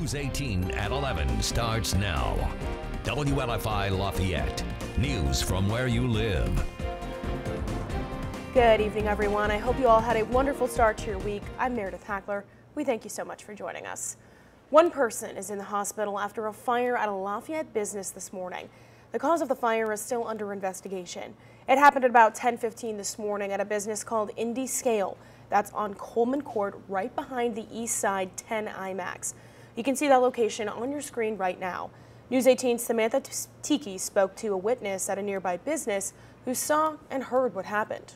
News 18 at 11 starts now. WLFI Lafayette. News from where you live. Good evening, everyone. I hope you all had a wonderful start to your week. I'm Meredith Hackler. We thank you so much for joining us. One person is in the hospital after a fire at a Lafayette business this morning. The cause of the fire is still under investigation. It happened at about 10:15 this morning at a business called Indy Scale. That's on Coleman Court, right behind the East Side 10 IMAX. You can see that location on your screen right now. News 18's Samantha Tiki spoke to a witness at a nearby business who saw and heard what happened.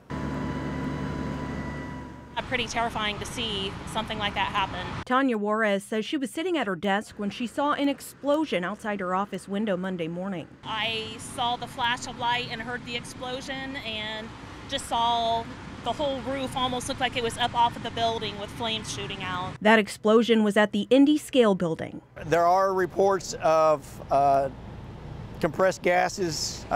Pretty terrifying to see something like that happen. Tanya Juarez says she was sitting at her desk when she saw an explosion outside her office window Monday morning. I saw the flash of light and heard the explosion and just saw the whole roof almost looked like it was up off of the building with flames shooting out. That explosion was at the Indy Scale building. There are reports of compressed gases,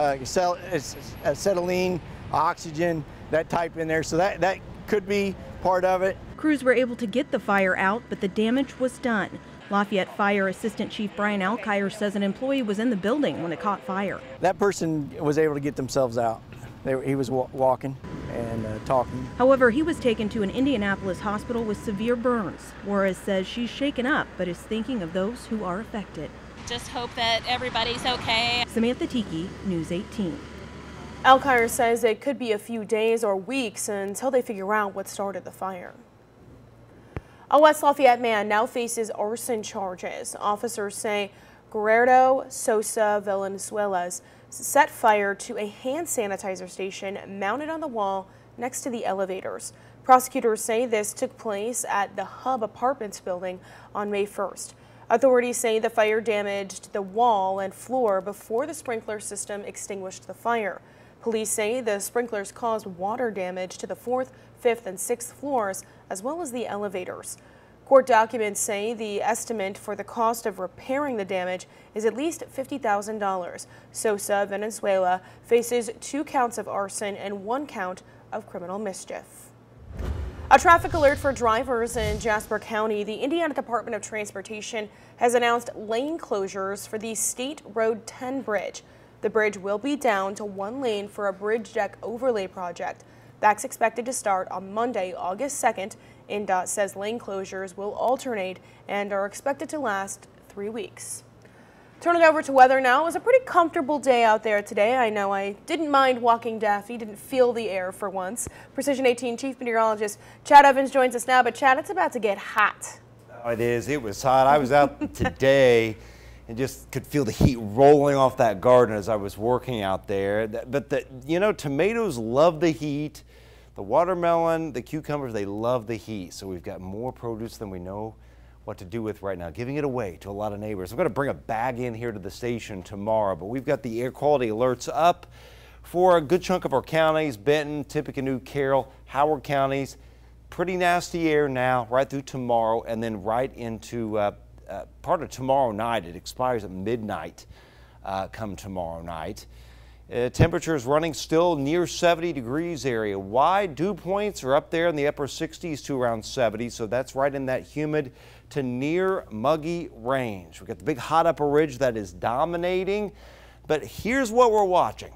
acetylene, oxygen, that type in there, so that could be part of it. Crews were able to get the fire out, but the damage was done. Lafayette Fire Assistant Chief Brian Alkire says an employee was in the building when it caught fire. That person was able to get themselves out. He was walking and talking. However, he was taken to an Indianapolis hospital with severe burns. Juarez says she's shaken up, but is thinking of those who are affected. Just hope that everybody's okay. Samantha Tiki, News 18. Alkire says it could be a few days or weeks until they figure out what started the fire. A West Lafayette man now faces arson charges. Officers say Gerardo Sosa Valenzuela's set fire to a hand sanitizer station mounted on the wall next to the elevators. Prosecutors say this took place at the Hub Apartments building on May 1st. Authorities say the fire damaged the wall and floor before the sprinkler system extinguished the fire. Police say the sprinklers caused water damage to the 4th, 5th, and 6th floors, as well as the elevators. Court documents say the estimate for the cost of repairing the damage is at least $50,000. Sosa Valenzuela faces 2 counts of arson and 1 count of criminal mischief. A traffic alert for drivers in Jasper County. The Indiana Department of Transportation has announced lane closures for the State Road 10 bridge. The bridge will be down to 1 lane for a bridge deck overlay project. That's expected to start on Monday, August 2nd. INDOT says lane closures will alternate and are expected to last 3 weeks. Turning over to weather now. It was a pretty comfortable day out there today. I know I didn't mind walking Daffy, didn't feel the air for once. Precision 18 Chief Meteorologist Chad Evans joins us now, but Chad, it's about to get hot. Oh, it is. It was hot. I was out today and just could feel the heat rolling off that garden as I was working out there. But tomatoes love the heat. The watermelon, the cucumbers, they love the heat. So we've got more produce than we know what to do with right now, giving it away to a lot of neighbors. I'm going to bring a bag in here to the station tomorrow, but we've got the air quality alerts up for a good chunk of our counties: Benton, Tippecanoe, Carroll, Howard counties. Pretty nasty air now right through tomorrow, and then right into part of tomorrow night. It expires at midnight come tomorrow night. Temperatures running still near 70 degrees area wide. Dew points are up there in the upper 60s to around 70, so that's right in that humid to near muggy range. We've got the big hot upper ridge that is dominating, but here's what we're watching.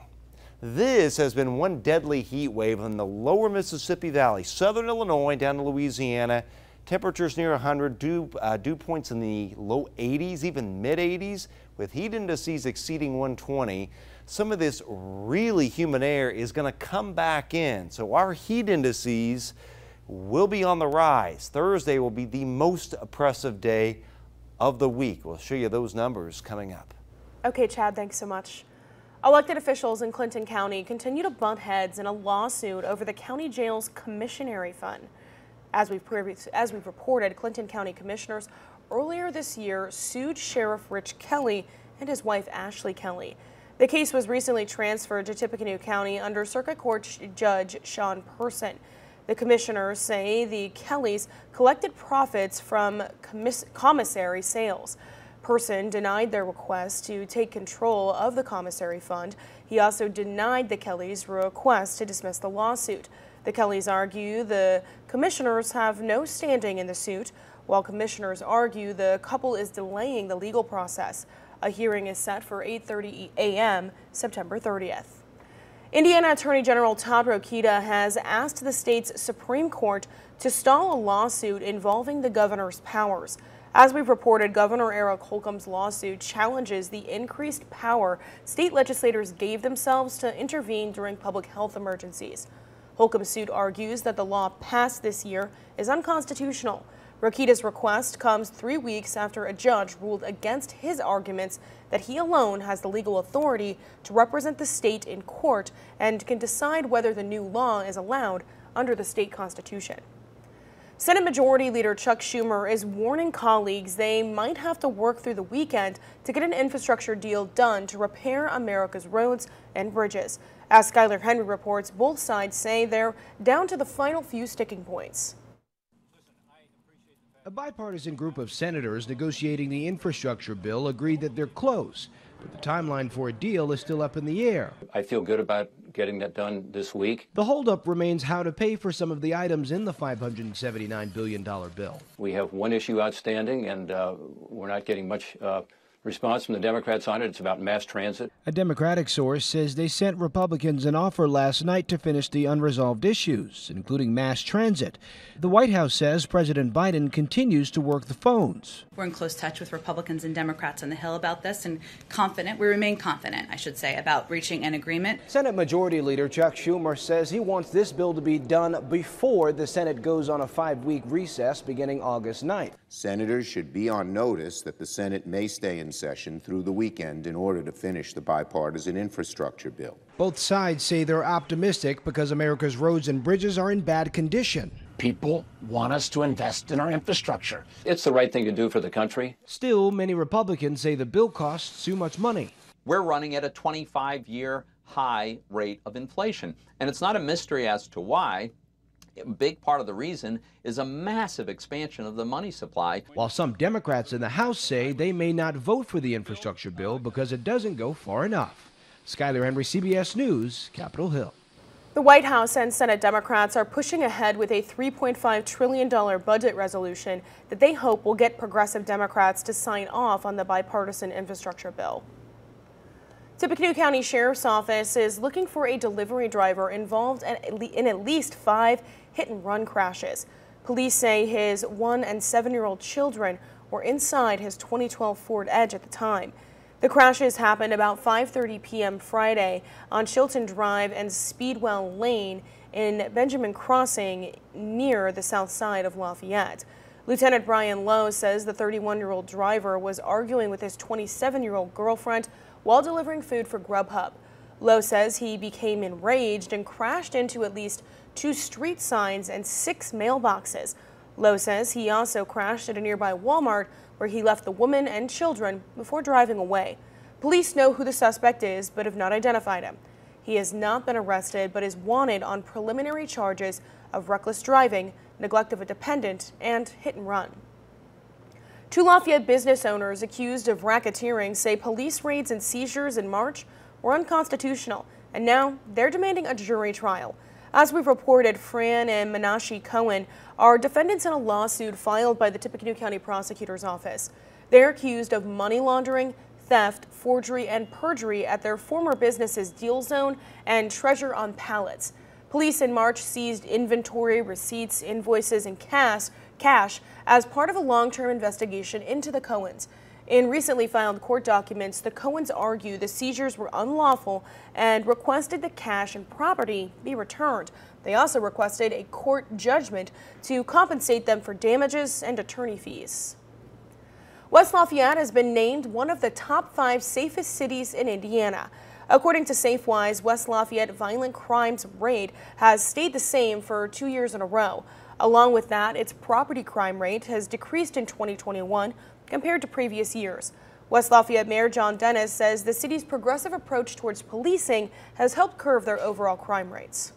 This has been one deadly heat wave in the lower Mississippi Valley, southern Illinois down to Louisiana. Temperatures near 100, dew points in the low 80s, even mid 80s, with heat indices exceeding 120. Some of this really humid air is going to come back in, so our heat indices will be on the rise. Thursday will be the most oppressive day of the week. We'll show you those numbers coming up. Okay, Chad, thanks so much. Elected officials in Clinton County continue to butt heads in a lawsuit over the county jail's commissionary fund. As we've reported, Clinton County commissioners earlier this year sued Sheriff Rich Kelly and his wife Ashley Kelly. The case was recently transferred to Tippecanoe County under Circuit Court Judge Sean Person. The commissioners say the Kellys collected profits from commissary sales. Person denied their request to take control of the commissary fund. He also denied the Kellys' request to dismiss the lawsuit. The Kellys argue the commissioners have no standing in the suit. while commissioners argue the couple is delaying the legal process. A hearing is set for 8:30 a.m. September 30th. Indiana Attorney General Todd Rokita has asked the state's Supreme Court to stall a lawsuit involving the governor's powers. As we've reported, Governor Eric Holcomb's lawsuit challenges the increased power state legislators gave themselves to intervene during public health emergencies. Holcomb's suit argues that the law passed this year is unconstitutional. Rokita's request comes 3 weeks after a judge ruled against his arguments that he alone has the legal authority to represent the state in court and can decide whether the new law is allowed under the state constitution. Senate Majority Leader Chuck Schumer is warning colleagues they might have to work through the weekend to get an infrastructure deal done to repair America's roads and bridges. As Skylar Henry reports, both sides say they're down to the final few sticking points. A bipartisan group of senators negotiating the infrastructure bill agreed that they're close, but the timeline for a deal is still up in the air. I feel good about getting that done this week. The holdup remains how to pay for some of the items in the $579 billion bill. We have one issue outstanding, and we're not getting much response from the Democrats on it. It's about mass transit. A Democratic source says they sent Republicans an offer last night to finish the unresolved issues, including mass transit. The White House says President Biden continues to work the phones. We're in close touch with Republicans and Democrats on the Hill about this, and we remain confident, I should say, about reaching an agreement. Senate Majority Leader Chuck Schumer says he wants this bill to be done before the Senate goes on a 5-week recess beginning August 9th. Senators should be on notice that the Senate may stay in session through the weekend in order to finish the bipartisan infrastructure bill. Both sides say they're optimistic because America's roads and bridges are in bad condition. People want us to invest in our infrastructure. It's the right thing to do for the country. Still, many Republicans say the bill costs too much money. We're running at a 25-year high rate of inflation, and it's not a mystery as to why. A big part of the reason is a massive expansion of the money supply. While some Democrats in the House say they may not vote for the infrastructure bill because it doesn't go far enough. Skylar Henry, CBS News, Capitol Hill. The White House and Senate Democrats are pushing ahead with a $3.5 trillion budget resolution that they hope will get progressive Democrats to sign off on the bipartisan infrastructure bill. Tippecanoe County Sheriff's Office is looking for a delivery driver involved in at least 5 hit-and-run crashes. Police say his 1- and 7-year-old children were inside his 2012 Ford Edge at the time. The crashes happened about 5:30 p.m. Friday on Chilton Drive and Speedwell Lane in Benjamin Crossing near the south side of Lafayette. Lieutenant Brian Lowe says the 31-year-old driver was arguing with his 27-year-old girlfriend while delivering food for Grubhub. Lowe says he became enraged and crashed into at least 2 street signs and 6 mailboxes. Lowe says he also crashed at a nearby Walmart where he left the woman and children before driving away. Police know who the suspect is but have not identified him. He has not been arrested but is wanted on preliminary charges of reckless driving, neglect of a dependent, and hit and run. 2 Lafayette business owners accused of racketeering say police raids and seizures in March were unconstitutional, and now they're demanding a jury trial. As we've reported, Fran and Menashe Cohen are defendants in a lawsuit filed by the Tippecanoe County Prosecutor's Office. They're accused of money laundering, theft, forgery, and perjury at their former businesses Deal Zone and Treasure on Pallets. Police in March seized inventory, receipts, invoices, and cash as part of a long-term investigation into the Cohens. In recently filed court documents, the Cohens argue the seizures were unlawful and requested the cash and property be returned. They also requested a court judgment to compensate them for damages and attorney fees. West Lafayette has been named one of the top 5 safest cities in Indiana. According to SafeWise, West Lafayette violent crimes rate has stayed the same for 2 years in a row. Along with that, its property crime rate has decreased in 2021 compared to previous years. West Lafayette Mayor John Dennis says the city's progressive approach towards policing has helped curb their overall crime rates.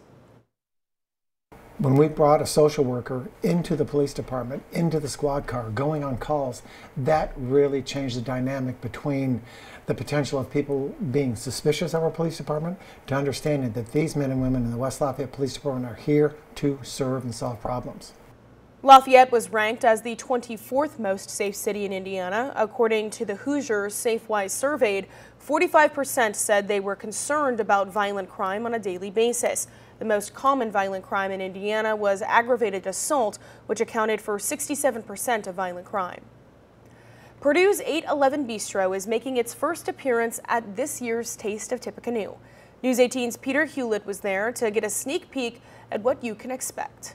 When we brought a social worker into the police department, into the squad car, going on calls, that really changed the dynamic between the potential of people being suspicious of our police department to understanding that these men and women in the West Lafayette Police Department are here to serve and solve problems. Lafayette was ranked as the 24th most safe city in Indiana. According to the Hoosiers SafeWise surveyed, 45% said they were concerned about violent crime on a daily basis. The most common violent crime in Indiana was aggravated assault, which accounted for 67% of violent crime. Purdue's 811 Bistro is making its first appearance at this year's Taste of Tippecanoe. News 18's Peter Hewlett was there to get a sneak peek at what you can expect.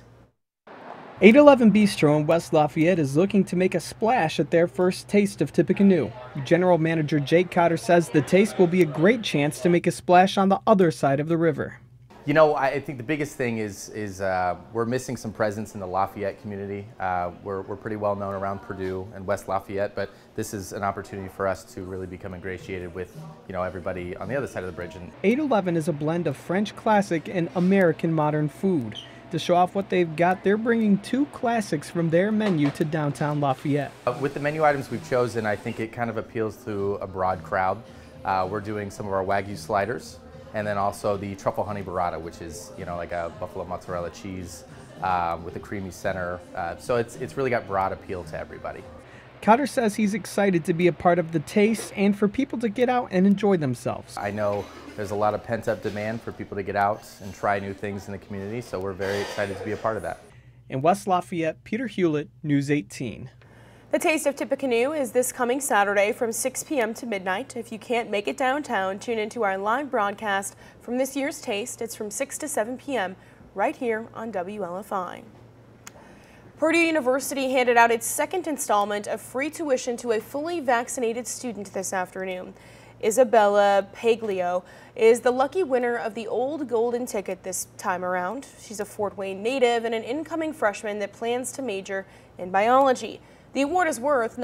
811 Bistro in West Lafayette is looking to make a splash at their first Taste of Tippecanoe. General Manager Jake Cotter says the taste will be a great chance to make a splash on the other side of the river. You know, I think the biggest thing is we're missing some presence in the Lafayette community. We're pretty well known around Purdue and West Lafayette, but this is an opportunity for us to really become ingratiated with, you know, everybody on the other side of the bridge. 811 is a blend of French classic and American modern food. To show off what they've got, they're bringing two classics from their menu to downtown Lafayette. With the menu items we've chosen, I think it kind of appeals to a broad crowd. We're doing some of our Wagyu sliders, and then also the truffle honey burrata, which is, you know, like a buffalo mozzarella cheese with a creamy center. So it's really got broad appeal to everybody. Cotter says he's excited to be a part of the taste and for people to get out and enjoy themselves. I know there's a lot of pent-up demand for people to get out and try new things in the community, so we're very excited to be a part of that. In West Lafayette, Peter Hewlett, News 18. The Taste of Tippecanoe is this coming Saturday from 6 p.m. to midnight. If you can't make it downtown, tune into our live broadcast from this year's Taste. It's from 6 to 7 p.m. right here on WLFI. Purdue University handed out its second installment of free tuition to a fully vaccinated student this afternoon. Isabella Paglio is the lucky winner of the Old Golden Ticket this time around. She's a Fort Wayne native and an incoming freshman that plans to major in biology. The award is worth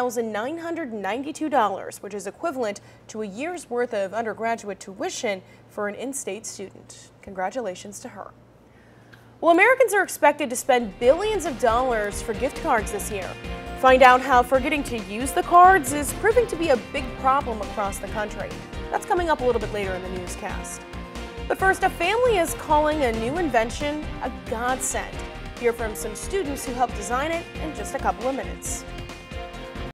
$9,992, which is equivalent to a year's worth of undergraduate tuition for an in-state student. Congratulations to her. Well, Americans are expected to spend billions of dollars for gift cards this year. Find out how forgetting to use the cards is proving to be a big problem across the country. That's coming up a little bit later in the newscast. But first, a family is calling a new invention a godsend. Hear from some students who helped design it in just a couple of minutes.